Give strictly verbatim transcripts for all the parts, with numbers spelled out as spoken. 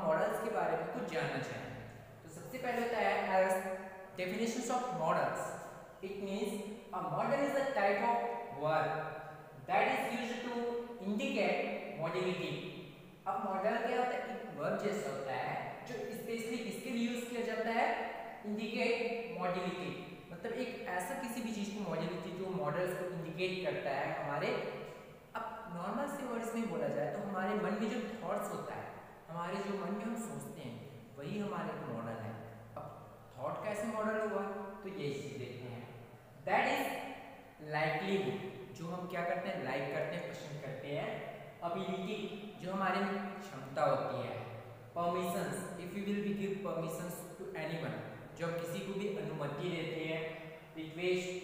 Models के बारे में कुछ जानना चाहेंगे। तो सबसे पहले होता है as definitions of modals. It means a modal is a type of verb that is used to indicate modality. अब मॉडल क्या होता है? एक वर्ब जैसा होता है जो स्पेशली किसके लिए यूज किया जाता है? Indicate modality. मतलब एक ऐसा किसी भी चीज को मॉडलिटी जो मॉडल्स को इंडिकेट करता है हमारे। अब नॉर्मल से वर्ड्स में बोला जाए तो हमारे मन में जो थॉट्स होता है, हमारे जो मन में हम सोचते हैं, वही हमारे मॉडल है। अब थॉट कैसे मॉडल हुआ? तो ये चीज देखते हैं। दैट इज लाइवलीहुड, जो हम क्या करते हैं? लाइक करते हैं, पसंद करते हैं। अबिलिटी, जो हमारे में क्षमता होती है। Permissions, if you will be give permissions to anyone, जो हम किसी को भी अनुमति देते हैं। Request,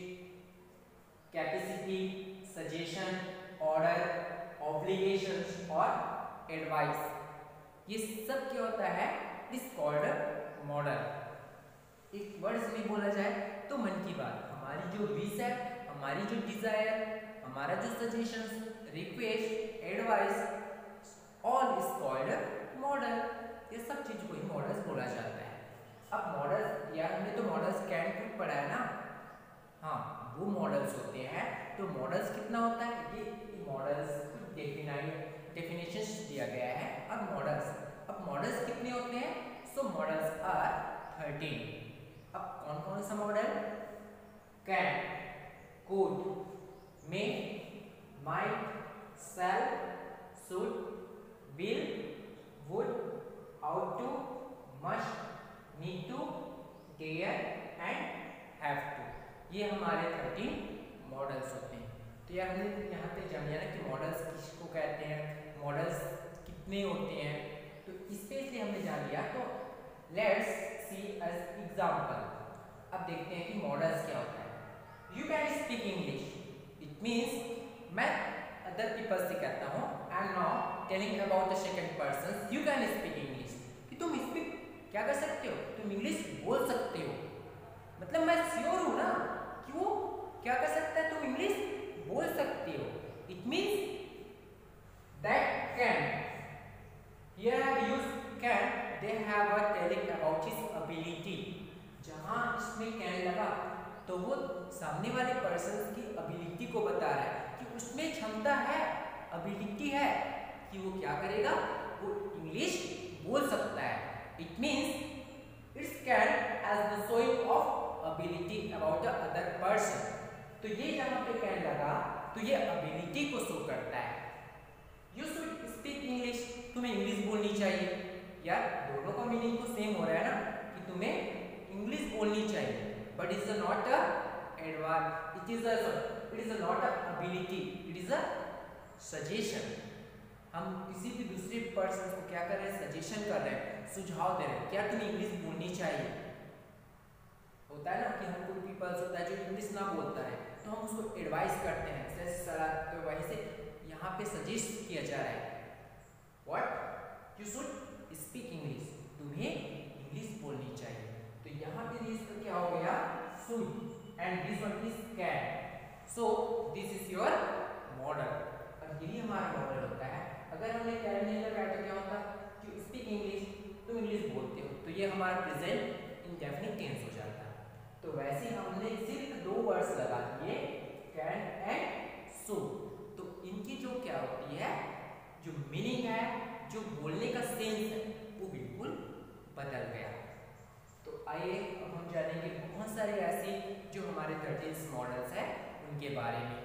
capacity, suggestion, order, obligations और एडवाइस, ये सब क्या होता है? This called modal. एक वर्ड्स में बोला जाए तो मन की बात, हमारी जो विश है, हमारी जो डिजायर, हमारा जो suggestions, request, advice, all is called modal. ये सब चीज को ही मॉडल्स बोला जाता है। अब मॉडल्स, यार हमने तो मॉडल्स कैन क्यों पढ़ा है ना? हाँ, वो मॉडल्स होते हैं। तो मॉडल्स कितना होता है? ये मॉडल्स कुछ डेफिनेशंस दिया गया है। अब मॉडल्स, अब मॉडल्स कितने होते हैं? So modals are thirteen. अब कौन कौन सा modal? Can, could, may, might, shall, should, will, would, ought to, must, need to, dare and have to, ये हमारे थर्टीन मॉडल्स होते हैं। तो यार हमने यहाँ पे जान लिया ना कि मॉडल्स किसको कहते हैं, मॉडल्स कितने होते हैं। तो स्पेशली हमने जान लिया। तो लेट्स सी एज एग्जांपल। अब देखते हैं कि मॉडल्स क्या होता है। You can speak English, it means मैं अदर पीपल से कहता हूँ, I am not telling about the second person, you can speak English, कि तुम स्पीक क्या कर सकते हो? तुम इंग्लिश बोल सकते हो। मतलब मैं श्योर हूं ना कि वो क्या कर सकता है? तुम इंग्लिश बोल सकते हो। It means that can, here I have used can, they have a telling about his ability. जहां इसमें कैन लगा तो वो सामने वाले पर्सन की एबिलिटी को बता रहा है कि उसमें क्षमता है, एबिलिटी है कि वो क्या करेगा? वो इंग्लिश बोल सकता है। It means it's can as the showing of ability about the other person. तो ये जहां पे कैन लगा तो ये एबिलिटी को शो करता है। यू शुड स्पीक इंग्लिश, तुम्हें इंग्लिश बोलनी चाहिए। यार दोनों का मीनिंग तो सेम हो रहा है ना कि तुम्हें इंग्लिश बोलनी चाहिए, but is not a advance, it is a it is not a ability, it is a suggestion. हम किसी भी दूसरे पर्सन को क्या कर रहे हैं? सजेशन कर रहे हैं, सुझाव दे रहे हैं, क्या तुम्हें इंग्लिश बोलनी चाहिए। होता है ना कि हम कोई पीपल्स होता है जो इंग्लिश ना बोलता है तो हम उसको एडवाइस करते हैं, जैसे सलाह। तो वहीं से यहाँ पे सजेस्ट किया जा रहा है, what you should speak English, तुम्हें इंग्लिश बोलनी चाहिए। तो यहाँ पे इसका क्या हो गया? Should, and this one is can. So this is your modal. और यही हमारा मॉडल होता है। अगर हमने कैन नहीं लगाया तो क्या होता? कि स्पीक इंग्लिश, तुम इंग्लिश बोलते हो, तो ये हमारा प्रेजेंट इंडेफिनिट टेंस हो जाता है। तो वैसे हमने सिर्फ दो वर्ड्स लगा दिए, कैन एंड शुड। तो इनकी जो क्या होती है, जो मीनिंग है, जो बोलने का सेंस है, वो बिल्कुल बदल गया। तो आइए अब हम जानेंगे बहुत सारे ऐसे जो हमारे थर्टीन मॉडल्स हैं उनके बारे में।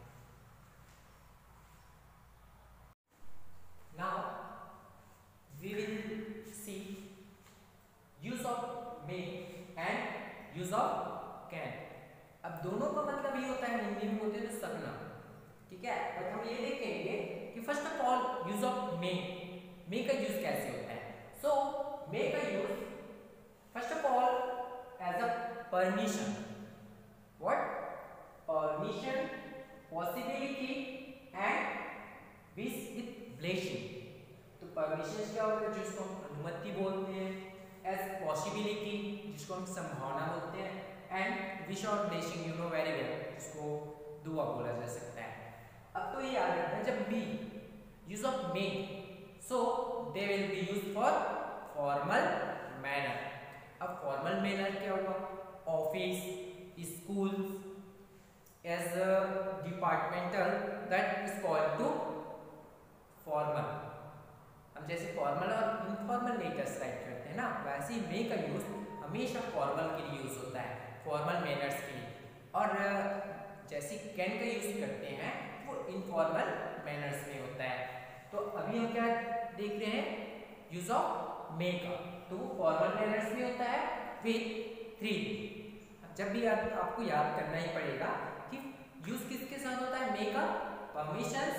Now we will see use of may and use of can। अब दोनों का मतलब ये होता है, हिंदी में होते हैं तो सकना, ठीक है। बट हम ये देखेंगे कि first of all use of may, may का यूज कैसे होता है। सो मे का use first of all as a permission, what permission, possibility and wish with blessing. तो परमिशन क्या होता है? जिसको हम अनुमति बोलते हैं, एज पॉसिबिलिटी जिसको हम संभावना बोलते हैं, एंड विश और blessing you know very well जिसको दुआ बोला जा सकता है। अब तो ये याद रखना जब be use of may, so they will be used for formal manner. अब फॉर्मल मैनर क्या हुआ? Office, school, as a departmental, that is called to formal. हम जैसे फॉर्मल और इनफॉर्मल लेटर्स राइट करते हैं ना, वैसे ही मे का यूज हमेशा फॉर्मल के लिए यूज होता है, फॉर्मल मैनर्स के लिए। और जैसे कैन का यूज करते हैं वो इनफॉर्मल मैनर्स में होता है। तो अभी हम क्या देख रहे हैं? यूज ऑफ मे का। तो वो फॉर्मल मैनर्स में होता है विथ थ्री। जब भी आप, आपको याद करना ही पड़ेगा कि यूज किसके साथ होता है मे का? परमिशंस,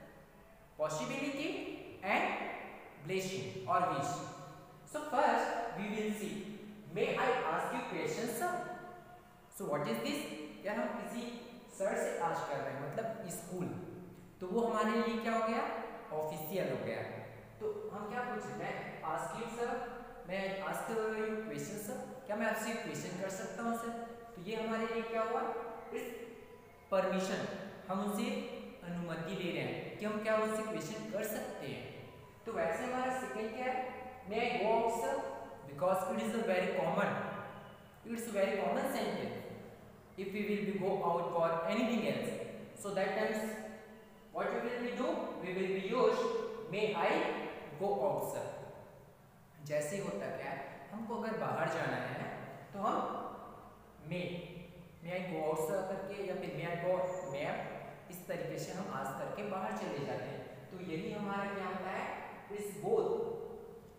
पॉसिबिलिटी एंड ब्लेसिंग और wish. So first we will see, may I ask you question sir? So what is this? यार हम किसी सर से आस्क कर रहे हैं, मतलब स्कूल, तो वो हमारे लिए क्या हो गया? ऑफिशियल हो गया। तो हम क्या पूछ रहे हैं? आस्क यू सर, मैं आस्क यू क्वेश्चन सर, क्या मैं आपसे क्वेश्चन कर सकता हूँ सर? तो ये हमारे लिए क्या हुआ? इस परमिशन, हम उनसे अनुमति ले रहे हैं कि हम क्या उससे क्वेश्चन कर सकते हैं। तो वैसे हमारा सेकंड क्या है? May I go out sir? Because it is a very common, it's a very common sentence if we will be go out for anything else. So that times what we will be do? We will be use may I go out sir. जैसे होता क्या है, हमको अगर बाहर जाना है तो हम may may I go out sir करके या फिर may I go may इस तरीके से हम आस्क करके बाहर चले जाते हैं। तो यही हमारा क्या होता है? इस बोथ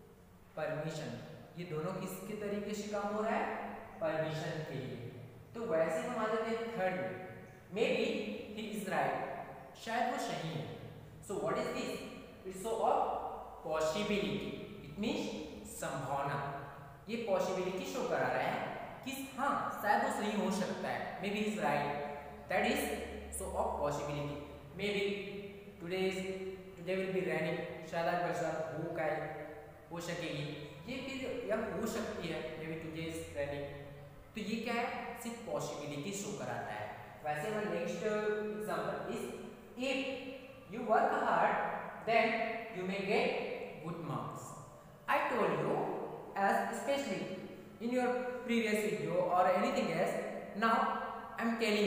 परमिशन, ये दोनों किसके तरीके से काम हो रहा है? परमिशन के लिए। तो वैसे हम आ जाते हैं थर्ड में, may be he is right, शायद वो सही है। So what is this? It's of possibility, it means संभावना। ये पॉसिबिलिटी शो करा रहा है कि हाँ शायद वो सही हो सकता है, may be is right, that is so of possibility. May be today is today will be raining, शायद आज बरसात हो का हो सकेगी, ये फिर या हो सकती है, may be today is raining. तो ये क्या है? सिर्फ पॉसिबिलिटी शो कराता है। वैसे हमारा next example is if you work hard then you may get good marks. I told you as specially in your previous video और anything else, now I am telling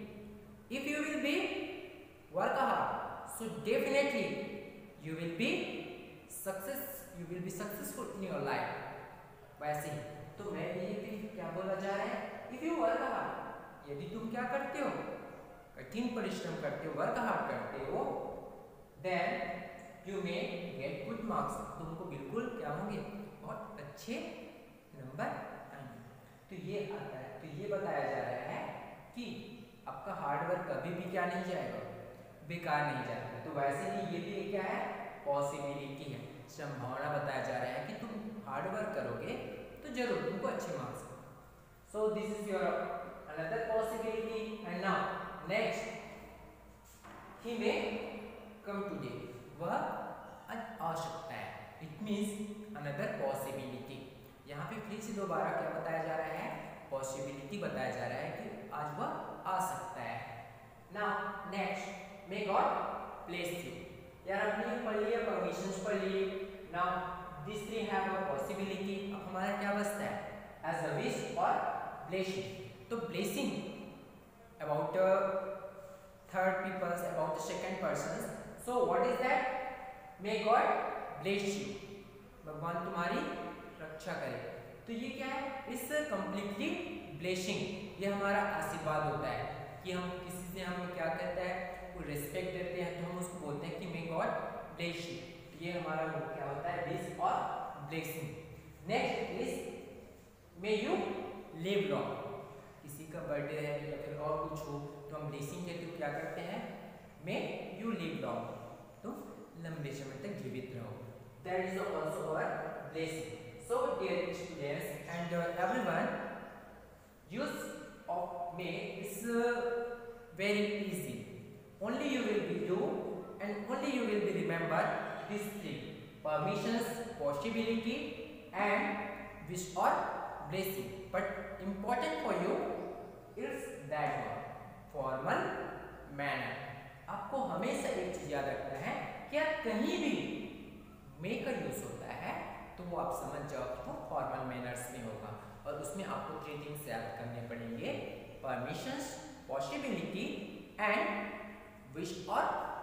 you if you will be work hard so definitely you will be success, you will be successful in your life. वैसे ही तो मैं ये भी क्या बोला जा रहा है? इफ यू वर्क हार्ड, यदि तुम क्या करते हो? कठिन परिश्रम करते हो, वर्क हार्ड करते हो, then you may get good marks, तुमको बिल्कुल क्या होंगे? बहुत अच्छे नंबर आएंगे। तो ये आता है, तो ये बताया जा रहा है कि आपका हार्ड वर्क कभी भी क्या नहीं जाएगा? बेकार नहीं जाएगा। तो वैसे ही ये भी क्या है? पॉसिबिलिटी है, संभावना बताया जा रहा है कि तुम हार्ड वर्क करोगे तो जरूर तुमको अच्छे marks. So this is your another possibility. And now next, he may come today, वह आज आ सकता है, इट मींस अनदर पॉसिबिलिटी। यहाँ पे फिर से दोबारा क्या बताया जा रहा है? पॉसिबिलिटी बताया जा रहा है कि आज वह आ सकता है। Now next, may God bless you. यार आपने पढ़ लिया, परमिशंस पढ़ लिए। Now These three have a possibility. अब हमारा क्या बचता है? As a wish or blessing. तो blessing about the third peoples, about the second persons. So what is that? May God bless you. भगवान तुम्हारी रक्षा करे। तो ये क्या है? इस completely blessing, ये हमारा आशीर्वाद होता है कि हम किसी से हम क्या कहते हैं? वो रिस्पेक्ट देते हैं तो हम उसको बोलते हैं कि May God bless you. ये हमारा क्या होता है? विश और blessing. Next is may you live long. किसी का बर्थडे है या फिर और कुछ हो तो हम ब्लेसिंग के थ्रू क्या करते हैं? मे यू लिव लॉन्ग, तो लंबे समय तक जीवित रहो, that is also our blessing. So dear students and everyone, use of may is very easy, only you will be do and only you will be remember these three: permissions, possibility and wish or blessing. But important for you is that one, formal manner. आपको हमेशा एक चीज याद रखना है कि कहीं भी मे का यूज होता है तो वो आप समझ जाओ कि वो फॉर्मल मैनर्स में होगा। और उसमें आपको थ्री थिंग्स याद करने पड़ेंगे, परमिशंस, पॉसिबिलिटी एंड विश और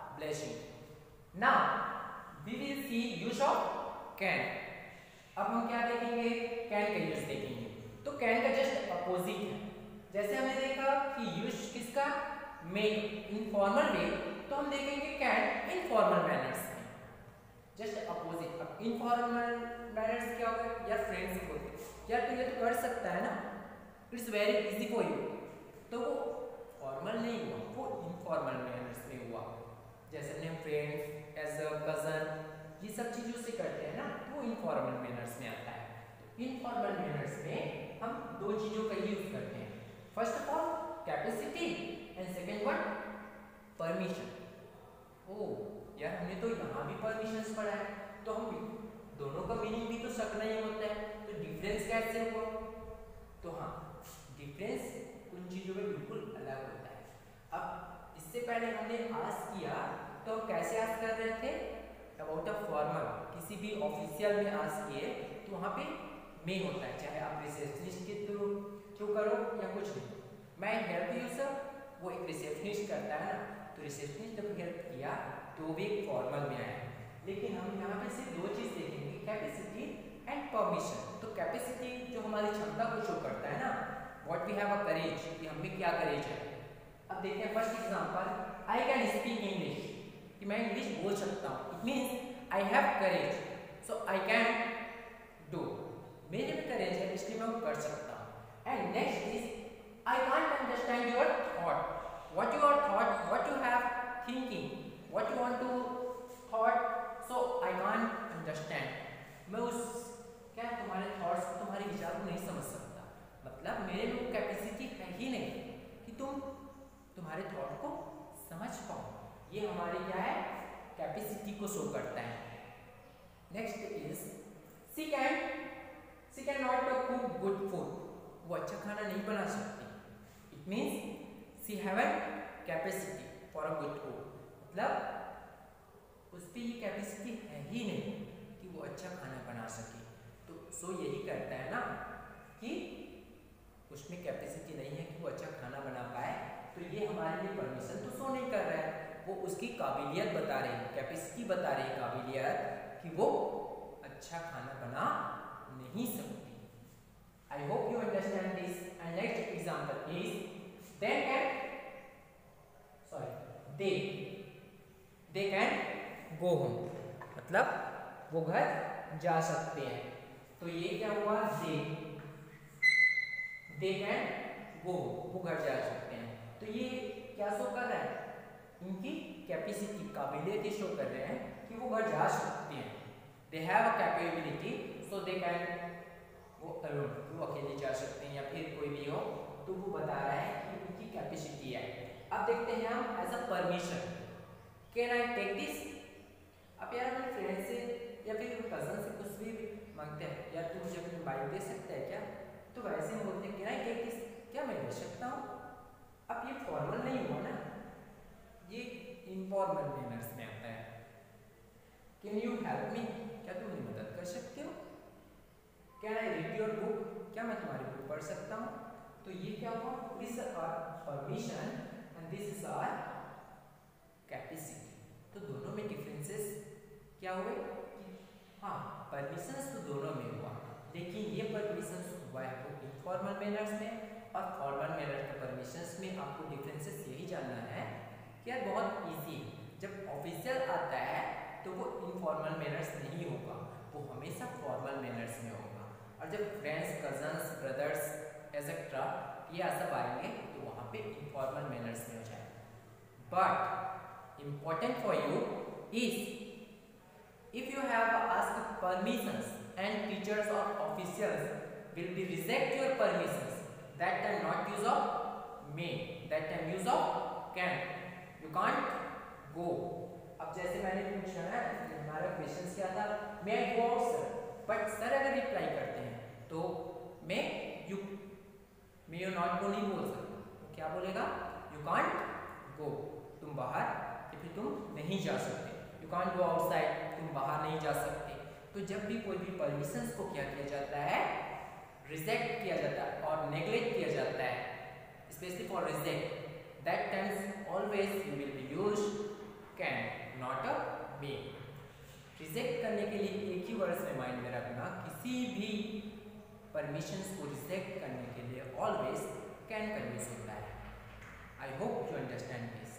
blessing. Now we will see use of can. अब हम क्या देखेंगे, कैन का यूज देखेंगे। तो कैन का जस्ट अपोजिट है। जैसे हमने देखा कि यूज किसका, मेक इनफॉर्मल वे, तो हम देखेंगे कैन इनफॉर्मल मैनर्स में, जस्ट अपोजिट। अब इनफॉर्मल मैनर्स क्या होगा, या फ्रेंड्स होते यार तो ये तो कर सकता है ना, it's very easy for you, तो वो फॉर्मल नहीं हुआ, वो इनफॉर्मल मैनर्स में हुआ। जैसे हमने फ्रेंड्स, एज अ कजन, ये सब चीजों से करते हैं ना, वो इनफॉर्मल मैनर्स में आता है। तो इनफॉर्मल मैनर्स में हम दो चीजों का यूज करते हैं, first of all capacity and second one permission. ओ यार हमने तो यहाँ भी परमिशंस पढ़ा है, तो हम भी दोनों का मीनिंग भी तो सकना ही होता है, तो डिफरेंस कैसे हुआ। तो हाँ, डिफरेंस उन चीजों में बिल्कुल अलग होता है। अब इससे पहले हमने आस्क किया, तो हम कैसे आस्क कर रहे थे, अबाउट अ फॉर्मल, किसी भी ऑफिशियल में आस्क किए तो वहाँ पे मे होता है, चाहे आप रिसेप्शनिस्ट के थ्रू थ्रू करो या कुछ नहीं। मैं हेल्प यू सर, वो एक रिसेप्शनिस्ट करता है ना, तो रिसेप्शनिस्ट जब हेल्प किया तो भी एक फॉर्मल में आया। लेकिन हम यहाँ पे सिर्फ दो चीज देखेंगे, कैपेसिटी एंड परमिशन। तो कैपेसिटी जो हमारी क्षमता को शो करता है ना, what we have a courage, कि हम में क्या करेज है। अब देखते हैं first example, I can speak English, कि मैं इंग्लिश बोल सकता हूँ, it means I have courage, so I can do, मेरे में करेज है इसलिए मैं वो कर सकता हूँ। And next is I can't understand your thought, what you are thought, what you have thinking, what you want to thought, so I can't understand, मैं उस क्या तुम्हारे थॉट्स को, तुम्हारे विचार को नहीं समझ सकता, मतलब मेरे में वो कैपेसिटी है ही नहीं कि तुम तुम्हारे थॉट को समझ पाओ। ये हमारी क्या है, कैपेसिटी को शो करता है। Next is she can she can not cook good food, वो अच्छा खाना नहीं बना सकती, it means she have an capacity for a good food, मतलब उस पर ये कैपेसिटी है ही नहीं कि वो अच्छा खाना बना सके। तो सो यही करता है ना कि उसमें कैपेसिटी नहीं है कि वो अच्छा खाना बना पाए, तो ये हमारे लिए परमिशन तो शो नहीं कर रहा है, वो उसकी काबिलियत बता रही है, कैपेसिटी बता रही है, काबिलियत कि वो अच्छा खाना बना नहीं सकती। I hope you understand this. And next example is they can sorry they they can go home, मतलब वो घर जा सकते हैं। तो ये क्या हुआ, दे दे कैन गो, वो घर जा सकते हैं। तो ये क्या शो कर रहा है, इनकी कैपेसिटी, काबिलियत शो कर रहे हैं कि वो घर जा सकते हैं। They have a capability, so they can, वो अलोन, वो अकेले जा सकते हैं या फिर कोई भी हो, तो वो बता रहा है कि उनकी कैपेसिटी है। अब देखते हैं हम as a permission, can I take this. अब यार अपने फ्रेंड से या फिर कजन से कुछ भी मांगते हैं, यार तू मुझे अपनी बाइक दे सकता है क्या, तो वैसे हम बोलते हैं कैन आई टेक दिस, क्या मैं ले सकता हूँ। अब ये फॉर्मल नहीं हुआ ना, ये इनफॉर्मल मैनर्स में आता है। कैन यू हेल्प मी, क्या तुम मेरी मदद कर सकते हो। Can I read your book, क्या मैं तुम्हारी बुक पढ़ सकता हूँ। तो ये क्या हुआ, this are permission and this is our capacity. तो दोनों में डिफरेंसेस क्या हुए, हाँ परमिशंस तो दोनों में हुआ, लेकिन ये परमिशंस हुआ है तो इनफॉर्मल मैनर्स में, और फॉर्मल मैनर के परमिशंस में आपको डिफरेंसेस यही जानना है कि यार बहुत इजी, जब ऑफिशियल आता है तो वो इनफॉर्मल मैनर्स नहीं होगा, वो हमेशा फॉर्मल मैनर्स में होगा। और जब फ्रेंड्स, कजन्स, ब्रदर्स एसेट्रा ये सब आएंगे तो वहाँ पे इनफॉर्मल मैनर्स में हो जाएगा। But important for you is if you have asked permissions and teachers or officials will be reject your permissions, that time not use of may, that time use of can, you can't go। अब जैसे मैंने पूछा ना, हमारा question क्या था, may I go out sir, but sir अगर reply करते हैं तो may you may you not go नहीं बोल सकता, तो क्या बोलेगा, you can't go, तुम बाहर या फिर तुम नहीं जा सकते, यू कांट गो आउटसाइड, तुम बाहर नहीं जा सकते। तो जब भी कोई भी परमिशंस को क्या किया जाता है, रिजेक्ट किया जाता है और नेग्लेक्ट किया जाता है, specially for reject, that times always you will be use can, not a may. Reject करने के लिए एक ही वर्ड में माइंड में रखना, किसी भी परमिशंस को रिजेक्ट करने के लिए ऑलवेज कैन का यूज होता है। I hope you understand this.